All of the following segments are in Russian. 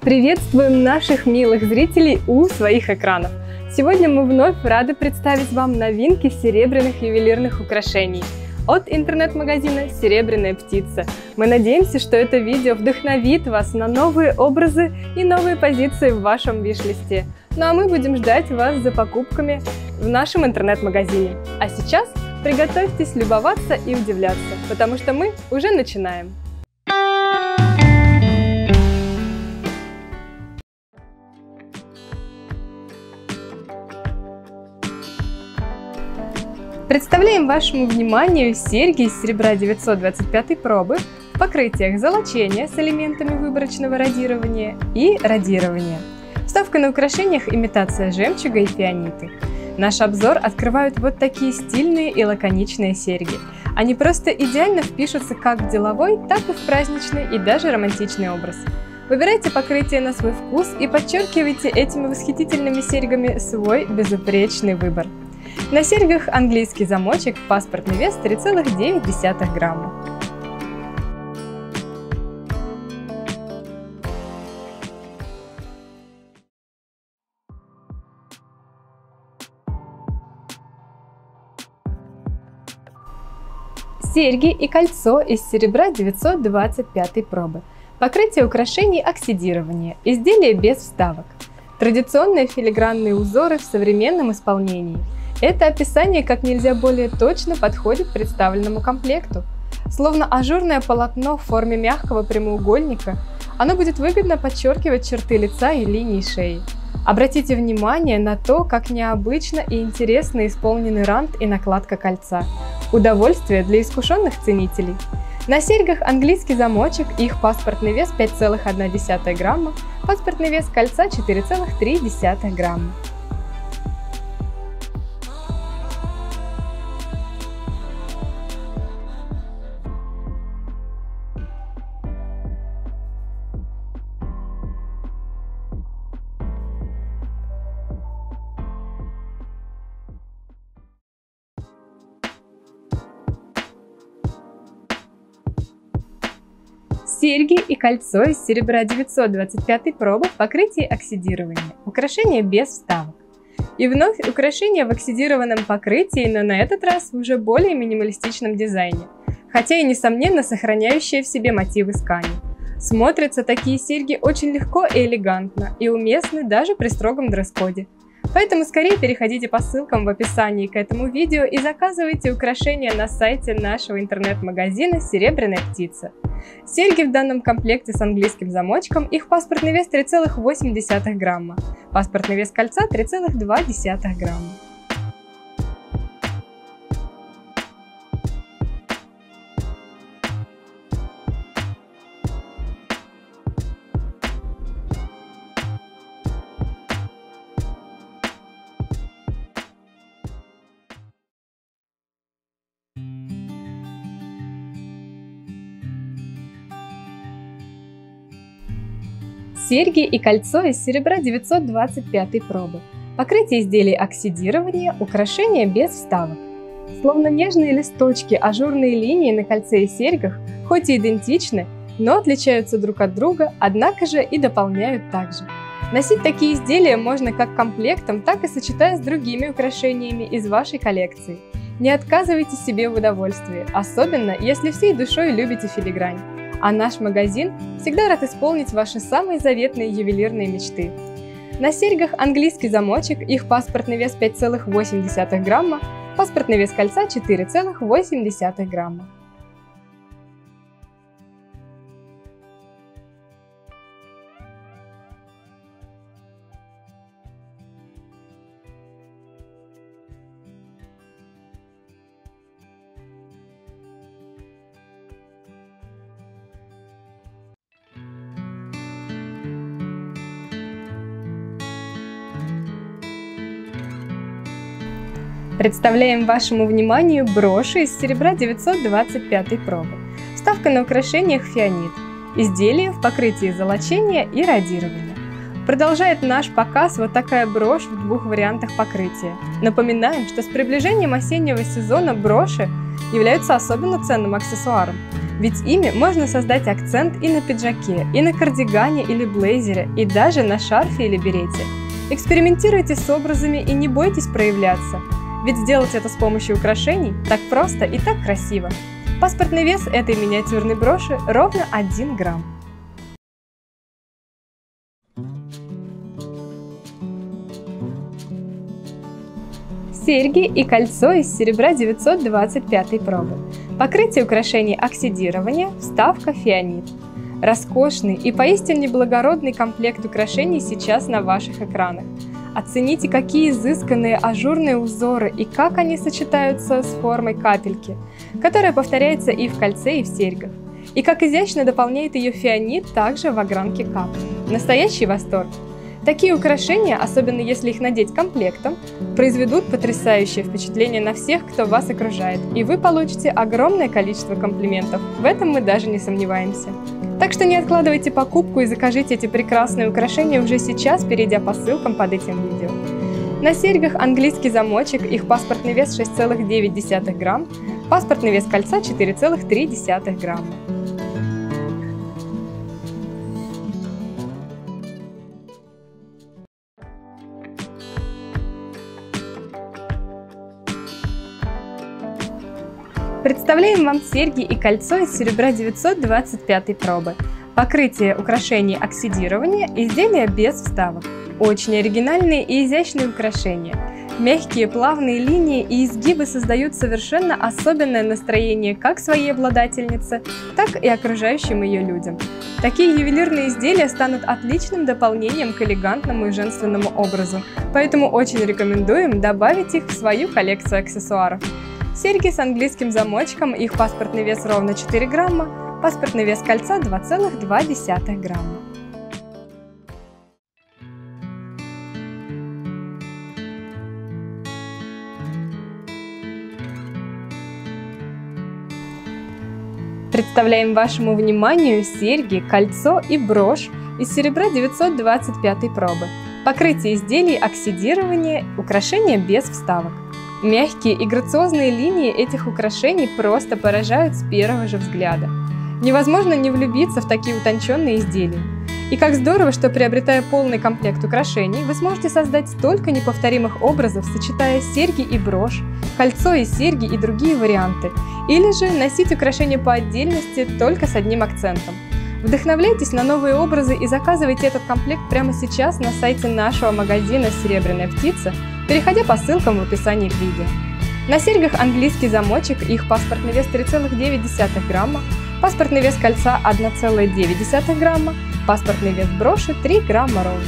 Приветствуем наших милых зрителей у своих экранов! Сегодня мы вновь рады представить вам новинки серебряных ювелирных украшений от интернет-магазина «Серебряная птица». Мы надеемся, что это видео вдохновит вас на новые образы и новые позиции в вашем виш-листе. Ну а мы будем ждать вас за покупками в нашем интернет-магазине. А сейчас приготовьтесь любоваться и удивляться, потому что мы уже начинаем. Представляем вашему вниманию серьги из серебра 925 пробы в покрытиях золочения с элементами выборочного радирования и радирования. Вставка на украшениях имитация жемчуга и фианиты. Наш обзор открывают вот такие стильные и лаконичные серьги. Они просто идеально впишутся как в деловой, так и в праздничный и даже романтичный образ. Выбирайте покрытие на свой вкус и подчеркивайте этими восхитительными серьгами свой безупречный выбор. На серьгах английский замочек, паспортный вес 3,9 грамма. Серьги и кольцо из серебра 925 пробы. Покрытие украшений оксидирование. Изделие без вставок. Традиционные филигранные узоры в современном исполнении. Это описание как нельзя более точно подходит представленному комплекту. Словно ажурное полотно в форме мягкого прямоугольника, оно будет выгодно подчеркивать черты лица и линии шеи. Обратите внимание на то, как необычно и интересно исполнены рант и накладка кольца. Удовольствие для искушенных ценителей. На серьгах английский замочек, их паспортный вес 5,1 грамма, паспортный вес кольца 4,3 грамма. Серьги и кольцо из серебра 925 пробы в покрытии оксидирования. Украшение без вставок. И вновь украшение в оксидированном покрытии, но на этот раз в уже более минималистичном дизайне, хотя и несомненно сохраняющие в себе мотивы ткани. Смотрятся такие серьги очень легко и элегантно и уместны даже при строгом дресс-коде. Поэтому скорее переходите по ссылкам в описании к этому видео и заказывайте украшения на сайте нашего интернет-магазина «Серебряная птица». Серьги в данном комплекте с английским замочком, их паспортный вес 3,8 грамма, паспортный вес кольца 3,2 грамма. Серьги и кольцо из серебра 925 пробы. Покрытие изделий оксидирования, украшения без вставок. Словно нежные листочки, ажурные линии на кольце и серьгах, хоть и идентичны, но отличаются друг от друга, однако же и дополняют также. Носить такие изделия можно как комплектом, так и сочетая с другими украшениями из вашей коллекции. Не отказывайте себе в удовольствии, особенно если всей душой любите филигрань. А наш магазин всегда рад исполнить ваши самые заветные ювелирные мечты. На серьгах английский замочек, их паспортный вес 5,8 грамма, паспортный вес кольца 4,8 грамма. Представляем вашему вниманию броши из серебра 925 пробы. Вставка на украшениях фианит. Изделие в покрытии золочения и радирования. Продолжает наш показ вот такая брошь в двух вариантах покрытия. Напоминаем, что с приближением осеннего сезона броши являются особенно ценным аксессуаром. Ведь ими можно создать акцент и на пиджаке, и на кардигане или блейзере, и даже на шарфе или берете. Экспериментируйте с образами и не бойтесь проявляться. Ведь сделать это с помощью украшений так просто и так красиво. Паспортный вес этой миниатюрной броши ровно 1 грамм. Серьги и кольцо из серебра 925 пробы. Покрытие украшений оксидирование, вставка фианит. Роскошный и поистине благородный комплект украшений сейчас на ваших экранах. Оцените, какие изысканные ажурные узоры и как они сочетаются с формой капельки, которая повторяется и в кольце, и в серьгах. И как изящно дополняет ее фианит также в огранке кап. Настоящий восторг! Такие украшения, особенно если их надеть комплектом, произведут потрясающее впечатление на всех, кто вас окружает, и вы получите огромное количество комплиментов. В этом мы даже не сомневаемся. Так что не откладывайте покупку и закажите эти прекрасные украшения уже сейчас, перейдя по ссылкам под этим видео. На серьгах английский замочек, их паспортный вес 6,9 грамм, паспортный вес кольца 4,3 грамма. Представляем вам серьги и кольцо из серебра 925 пробы. Покрытие украшений оксидирование, изделия без вставок. Очень оригинальные и изящные украшения. Мягкие плавные линии и изгибы создают совершенно особенное настроение как своей обладательнице, так и окружающим ее людям. Такие ювелирные изделия станут отличным дополнением к элегантному и женственному образу, поэтому очень рекомендуем добавить их в свою коллекцию аксессуаров. Серьги с английским замочком, их паспортный вес ровно 4 грамма, паспортный вес кольца 2,2 грамма. Представляем вашему вниманию серьги, кольцо и брошь из серебра 925 пробы. Покрытие изделий оксидирование, украшения без вставок. Мягкие и грациозные линии этих украшений просто поражают с первого же взгляда. Невозможно не влюбиться в такие утонченные изделия. И как здорово, что приобретая полный комплект украшений, вы сможете создать столько неповторимых образов, сочетая серьги и брошь, кольцо и серьги и другие варианты, или же носить украшения по отдельности только с одним акцентом. Вдохновляйтесь на новые образы и заказывайте этот комплект прямо сейчас на сайте нашего магазина «Серебряная птица», переходя по ссылкам в описании к видео. На серьгах английский замочек, их паспортный вес 3,9 грамма, паспортный вес кольца 1,9 грамма, паспортный вес броши 3 грамма ровно.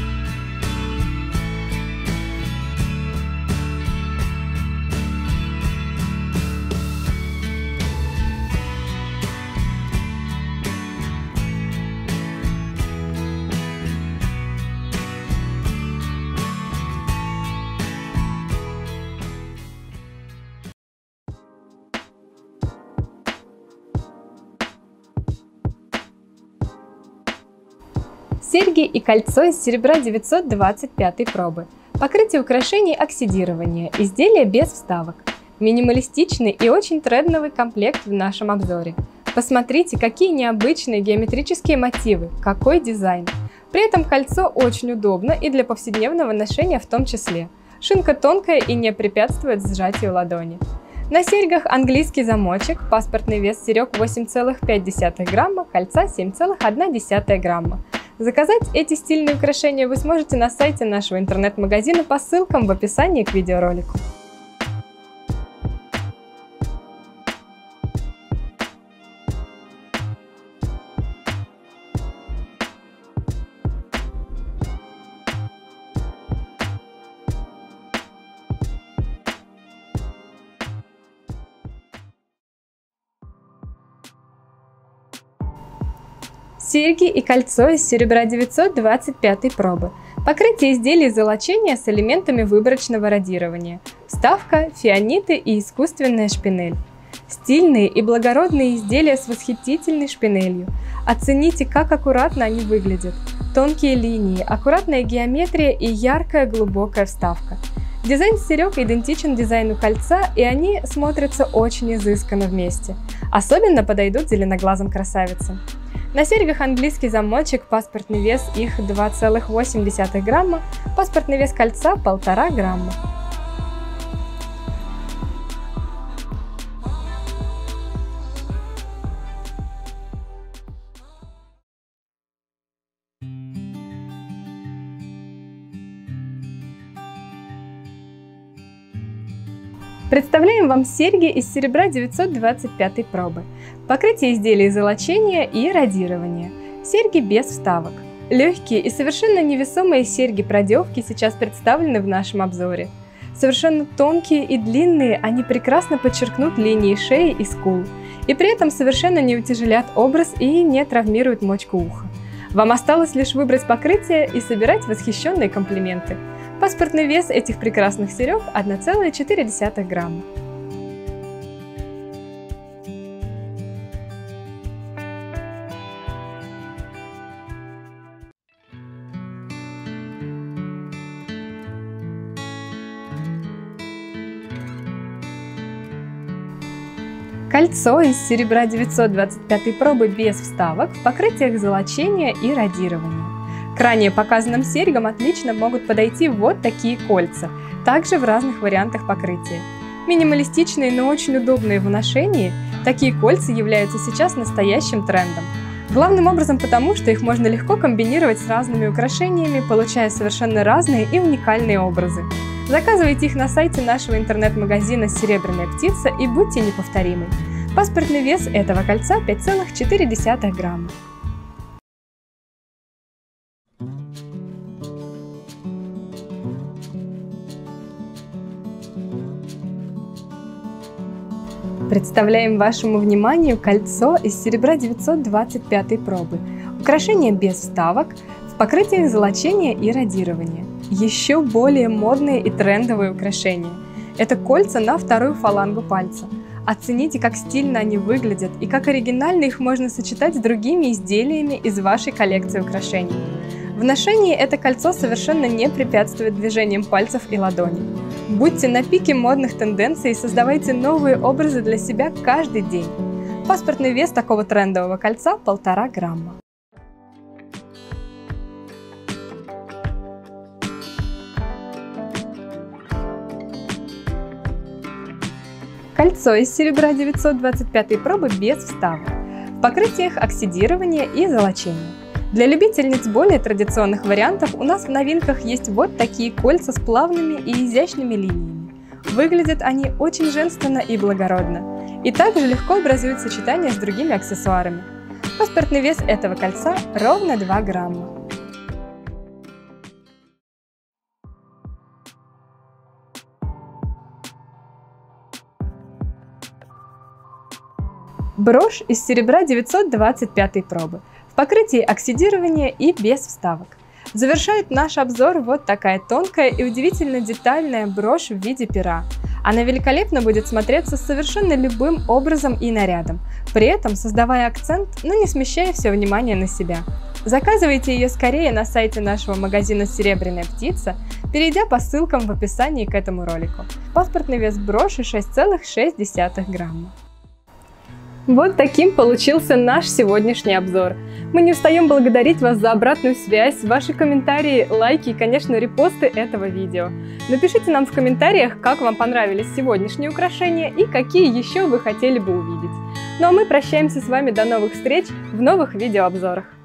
Серьги и кольцо из серебра 925 пробы. Покрытие украшений оксидирование, изделия без вставок. Минималистичный и очень трендовый комплект в нашем обзоре. Посмотрите, какие необычные геометрические мотивы, какой дизайн. При этом кольцо очень удобно и для повседневного ношения в том числе. Шинка тонкая и не препятствует сжатию ладони. На серьгах английский замочек, паспортный вес серег 8,5 грамма, кольца 7,1 грамма. Заказать эти стильные украшения вы сможете на сайте нашего интернет-магазина по ссылкам в описании к видеоролику. Серьги и кольцо из серебра 925 пробы. Покрытие изделий золочения с элементами выборочного радирования. Вставка, фианиты и искусственная шпинель. Стильные и благородные изделия с восхитительной шпинелью. Оцените, как аккуратно они выглядят. Тонкие линии, аккуратная геометрия и яркая глубокая вставка. Дизайн серег идентичен дизайну кольца, и они смотрятся очень изысканно вместе. Особенно подойдут зеленоглазым красавицам. На серьгах английский замочек, паспортный вес их 2,8 грамма, паспортный вес кольца 1,5 грамма. Представляем вам серьги из серебра 925 пробы. Покрытие изделий золочения и радирования. Серьги без вставок. Легкие и совершенно невесомые серьги-продевки сейчас представлены в нашем обзоре. Совершенно тонкие и длинные, они прекрасно подчеркнут линии шеи и скул. И при этом совершенно не утяжелят образ и не травмируют мочку уха. Вам осталось лишь выбрать покрытие и собирать восхищенные комплименты. Паспортный вес этих прекрасных серег 1,4 грамма. Кольцо из серебра 925 пробы без вставок в покрытиях золочения и радирования. К ранее показанным серьгам отлично могут подойти вот такие кольца, также в разных вариантах покрытия. Минималистичные, но очень удобные в ношении, такие кольца являются сейчас настоящим трендом. Главным образом потому, что их можно легко комбинировать с разными украшениями, получая совершенно разные и уникальные образы. Заказывайте их на сайте нашего интернет-магазина «Серебряная птица» и будьте неповторимы. Паспортный вес этого кольца 5,4 грамма. Представляем вашему вниманию кольцо из серебра 925 пробы. Украшение без вставок, в покрытиях золочения и радирования. Еще более модные и трендовые украшения. Это кольца на вторую фалангу пальца. Оцените, как стильно они выглядят и как оригинально их можно сочетать с другими изделиями из вашей коллекции украшений. В ношении это кольцо совершенно не препятствует движениям пальцев и ладоней. Будьте на пике модных тенденций и создавайте новые образы для себя каждый день. Паспортный вес такого трендового кольца 1,5 грамма. Кольцо из серебра 925 пробы без вставок. В покрытиях оксидирования и золочения. Для любительниц более традиционных вариантов у нас в новинках есть вот такие кольца с плавными и изящными линиями. Выглядят они очень женственно и благородно. И также легко образуют сочетание с другими аксессуарами. Паспортный вес этого кольца ровно 2 грамма. Брошь из серебра 925 пробы. В покрытии оксидирования и без вставок. Завершает наш обзор вот такая тонкая и удивительно детальная брошь в виде пера. Она великолепно будет смотреться с совершенно любым образом и нарядом, при этом создавая акцент, но не смещая все внимание на себя. Заказывайте ее скорее на сайте нашего магазина «Серебряная птица», перейдя по ссылкам в описании к этому ролику. Паспортный вес броши 6,6 грамма. Вот таким получился наш сегодняшний обзор. Мы не устаем благодарить вас за обратную связь, ваши комментарии, лайки и, конечно, репосты этого видео. Напишите нам в комментариях, как вам понравились сегодняшние украшения и какие еще вы хотели бы увидеть. Ну а мы прощаемся с вами до новых встреч в новых видеообзорах.